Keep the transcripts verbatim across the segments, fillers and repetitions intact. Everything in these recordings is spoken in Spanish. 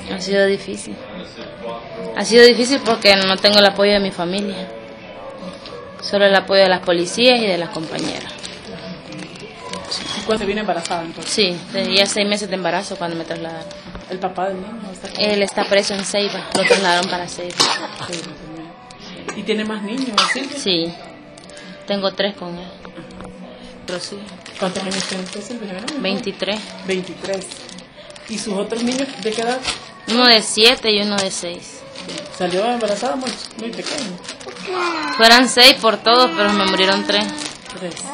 Ha sido difícil. Ha sido difícil porque no tengo el apoyo de mi familia. Solo el apoyo de las policías y de las compañeras. ¿Y cuándo se viene embarazada entonces? Sí, tenía seis meses de embarazo cuando me trasladaron. ¿El papá del niño? Está Él está preso en Ceiba, lo trasladaron para Ceiba. ¿Y tiene más niños, sí? Sí, tengo tres con él. Pero sí. ¿Cuántos años tiene usted, Silvia? veintitrés. veintitrés. ¿Y sus otros niños de qué edad? Uno de siete y uno de seis. ¿Salió embarazada muy, muy pequeño? Fueran seis por todos, pero me murieron tres. Tres. Sí.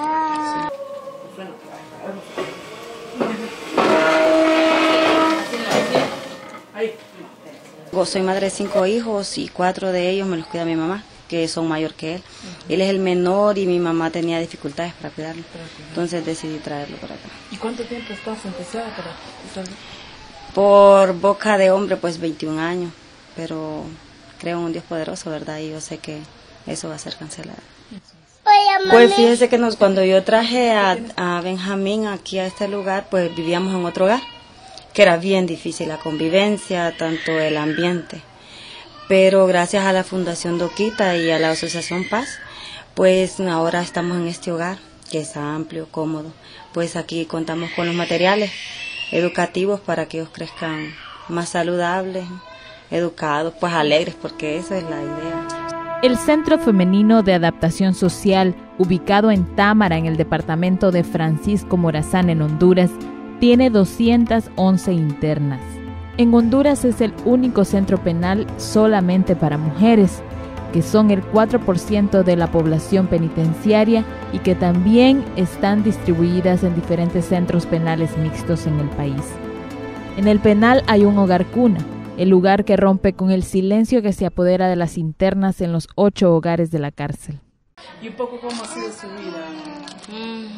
Soy madre de cinco hijos y cuatro de ellos me los cuida mi mamá, que son mayor que él. Uh-huh. Él es el menor y mi mamá tenía dificultades para cuidarlo. Entonces decidí traerlo para acá. ¿Y cuánto tiempo estás sentenciada para cuidarlo? Por boca de hombre, pues veintiún años. Pero creo en un Dios poderoso, ¿verdad? Y yo sé que eso va a ser cancelado. Pues fíjese que nos, cuando yo traje a, a Benjamín aquí a este lugar, pues vivíamos en otro hogar, que era bien difícil la convivencia, tanto el ambiente. Pero gracias a la Fundación Doquita y a la Asociación Paz, pues ahora estamos en este hogar, que es amplio, cómodo. Pues aquí contamos con los materiales educativos para que ellos crezcan más saludables, educados, pues alegres, porque esa es la idea. El Centro Femenino de Adaptación Social, ubicado en Támara, en el departamento de Francisco Morazán, en Honduras, tiene doscientas once internas. En Honduras es el único centro penal solamente para mujeres, que son el cuatro por ciento de la población penitenciaria y que también están distribuidas en diferentes centros penales mixtos en el país. En el penal hay un hogar cuna, el lugar que rompe con el silencio que se apodera de las internas en los ocho hogares de la cárcel. ¿Y un poco cómo ha sido su vida? Mm.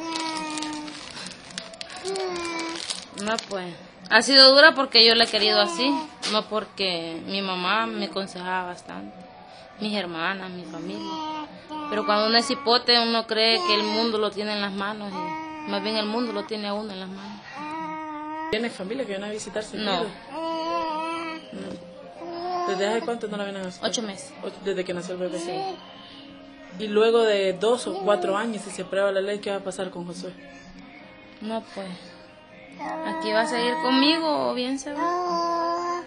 No, pues, ha sido dura porque yo la he querido así, no porque mi mamá me aconsejaba bastante, mis hermanas, mi familia. Pero cuando uno es hipote, uno cree que el mundo lo tiene en las manos y más bien el mundo lo tiene a uno en las manos. ¿Tiene familia que viene a visitarse? No. no. ¿Desde hace cuánto no la vienen a visitar? Ocho meses. Desde que nació el bebé. Sí. Y luego de dos o cuatro años, si se aprueba la ley, ¿qué va a pasar con Josué? No, pues, aquí va a seguir conmigo o bien se va.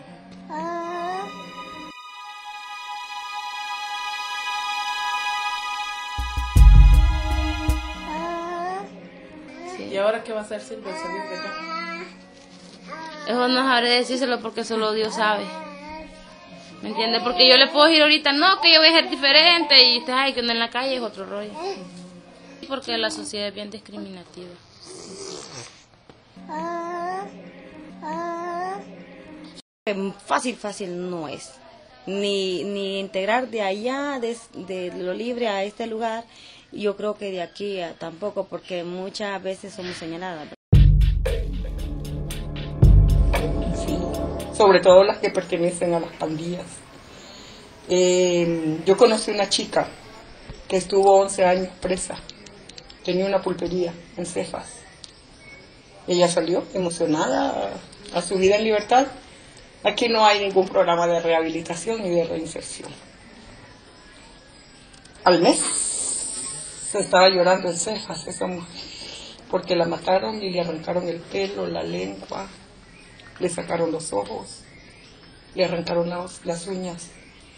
Sí. ¿Y ahora qué va a hacer Silvia al salir de acá? Eso no sabré decírselo porque solo Dios sabe. ¿Me entiende? Porque yo le puedo decir ahorita, no, que yo voy a ser diferente y usted, ay, que ando en la calle es otro rollo. Porque la sociedad es bien discriminativa. Fácil, fácil no es. Ni, ni integrar de allá, de, de lo libre a este lugar, yo creo que de aquí a, tampoco, porque muchas veces somos señaladas. Sí, sobre todo las que pertenecen a las pandillas. Eh, yo conocí una chica que estuvo once años presa, tenía una pulpería en Cefas. Ella salió emocionada a, a su vida en libertad. Aquí no hay ningún programa de rehabilitación ni de reinserción. Al mes se estaba llorando en Cefas esa mujer, porque la mataron y le arrancaron el pelo, la lengua, le sacaron los ojos, le arrancaron las, las uñas.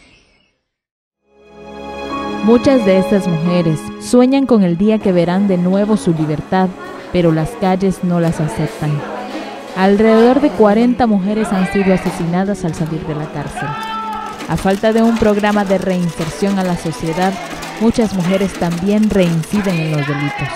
Muchas de estas mujeres sueñan con el día que verán de nuevo su libertad, pero las calles no las aceptan. Alrededor de cuarenta mujeres han sido asesinadas al salir de la cárcel. A falta de un programa de reinserción a la sociedad, muchas mujeres también reinciden en los delitos.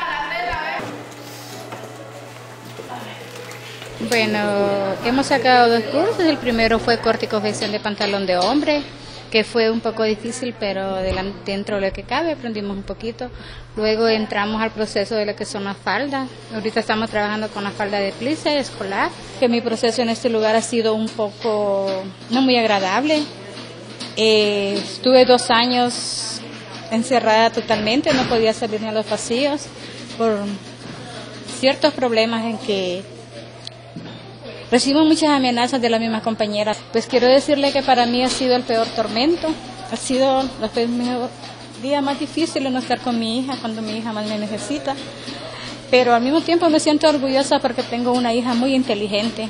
Bueno, hemos sacado dos cursos. El primero fue corte y confección de pantalón de hombre, que fue un poco difícil, pero dentro de lo que cabe aprendimos un poquito. Luego entramos al proceso de lo que son las faldas. Ahorita estamos trabajando con la falda de plice escolar, que mi proceso en este lugar ha sido un poco no muy agradable. Eh, estuve dos años encerrada totalmente, no podía salir ni a los pasillos por ciertos problemas en que Recibo muchas amenazas de las mismas compañeras. Pues quiero decirle que para mí ha sido el peor tormento, ha sido el día más difícil no estar con mi hija cuando mi hija más me necesita, pero al mismo tiempo me siento orgullosa porque tengo una hija muy inteligente.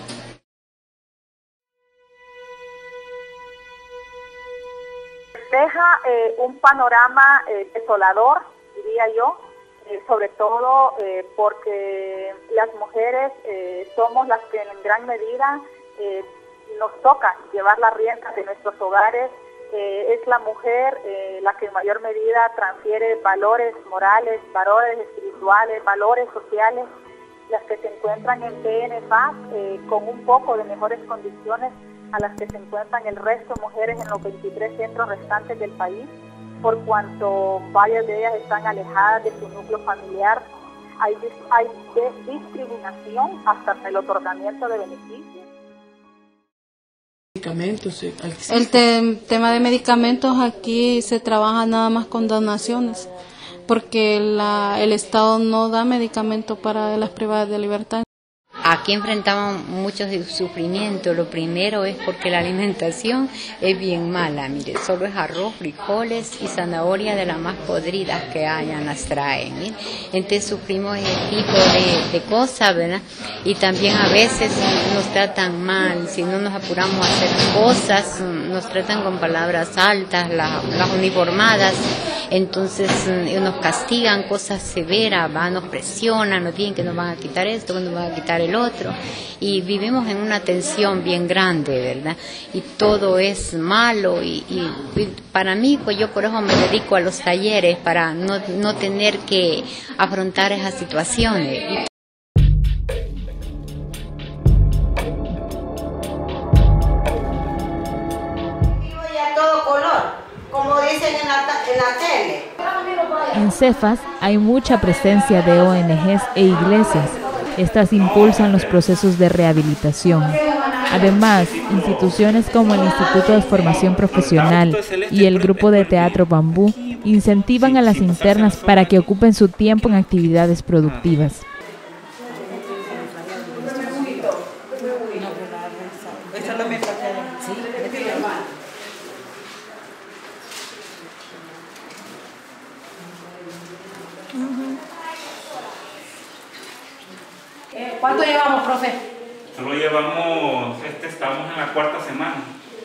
Deja eh, un panorama eh, desolador, diría yo, eh, sobre todo eh, porque las mujeres eh, somos las que en gran medida eh, nos toca llevar las riendas de nuestros hogares. Eh, es la mujer eh, la que en mayor medida transfiere valores morales, valores espirituales, valores sociales, las que se encuentran en T N F A S eh, con un poco de mejores condiciones a las que se encuentran el resto de mujeres en los veintitrés centros restantes del país, por cuanto varias de ellas están alejadas de su núcleo familiar. Hay, hay discriminación hasta el otorgamiento de beneficios. El te tema de medicamentos aquí se trabaja nada más con donaciones, porque la, el Estado no da medicamentos para las privadas de libertad. Aquí enfrentamos mucho sufrimiento. Lo primero es porque la alimentación es bien mala. Mire, solo es arroz, frijoles y zanahoria de las más podridas que hayan, las traen. ¿eh? Entonces sufrimos ese tipo de, de cosas, ¿verdad? Y también a veces nos tratan mal. Si no nos apuramos a hacer cosas, nos tratan con palabras altas, las, las uniformadas. Entonces nos castigan cosas severas, ¿va? Nos presionan, nos dicen que nos van a quitar esto, que nos van a quitar el otro, y vivimos en una tensión bien grande, ¿verdad? Y todo es malo, y, y, y para mí, pues yo por eso me dedico a los talleres, para no, no tener que afrontar esas situaciones. Como dicen en la, en la tele. En Cefas hay mucha presencia de O N Ges e iglesias. Estas impulsan los procesos de rehabilitación. Además, instituciones como el Instituto de Formación Profesional y el Grupo de Teatro Bambú incentivan a las internas para que ocupen su tiempo en actividades productivas. ¿Cuánto llevamos, profe? Solo llevamos, este, estamos en la cuarta semana.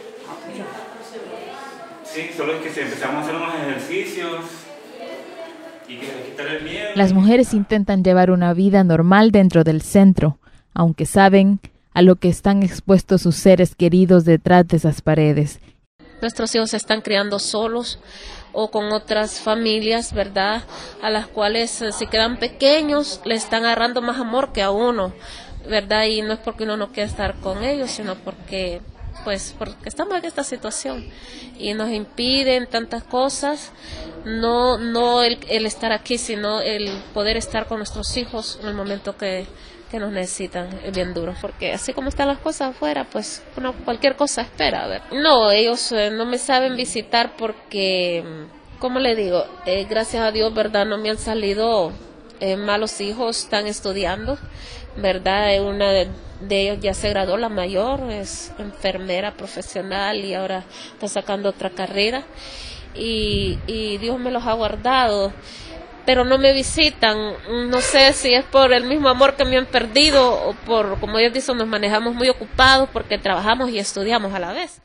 Sí, solo es que si empezamos a hacer unos ejercicios y que quitar el miedo. Las mujeres intentan llevar una vida normal dentro del centro, aunque saben a lo que están expuestos sus seres queridos detrás de esas paredes. Nuestros hijos se están criando solos o con otras familias, ¿verdad? A las cuales eh, si quedan pequeños le están agarrando más amor que a uno, ¿verdad? Y no es porque uno no quiera estar con ellos, sino porque, pues, porque estamos en esta situación y nos impiden tantas cosas, no, no el, el estar aquí, sino el poder estar con nuestros hijos en el momento que que nos necesitan, es bien duro, porque así como están las cosas afuera, pues uno cualquier cosa espera, a ver. No, ellos eh, no me saben visitar porque, ¿cómo le digo? Eh, gracias a Dios, ¿verdad? No me han salido eh, malos hijos, están estudiando, ¿verdad? Eh, una de, de ellos ya se graduó, la mayor, es enfermera profesional y ahora está sacando otra carrera, y, y Dios me los ha guardado. Pero no me visitan, no sé si es por el mismo amor que me han perdido o por, como ellos dicen, nos manejamos muy ocupados porque trabajamos y estudiamos a la vez.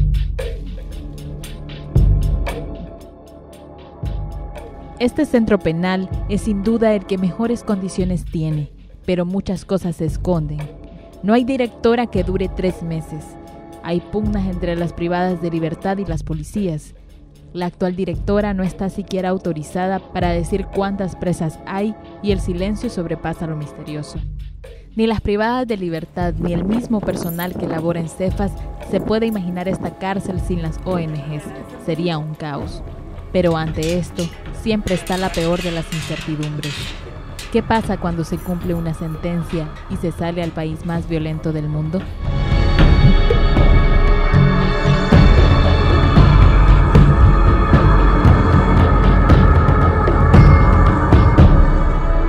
Este centro penal es sin duda el que mejores condiciones tiene, pero muchas cosas se esconden. No hay directora que dure tres meses. Hay pugnas entre las privadas de libertad y las policías. La actual directora no está siquiera autorizada para decir cuántas presas hay y el silencio sobrepasa lo misterioso. Ni las privadas de libertad ni el mismo personal que labora en Cefas se puede imaginar esta cárcel sin las O N Ges. Sería un caos. Pero ante esto, siempre está la peor de las incertidumbres. ¿Qué pasa cuando se cumple una sentencia y se sale al país más violento del mundo?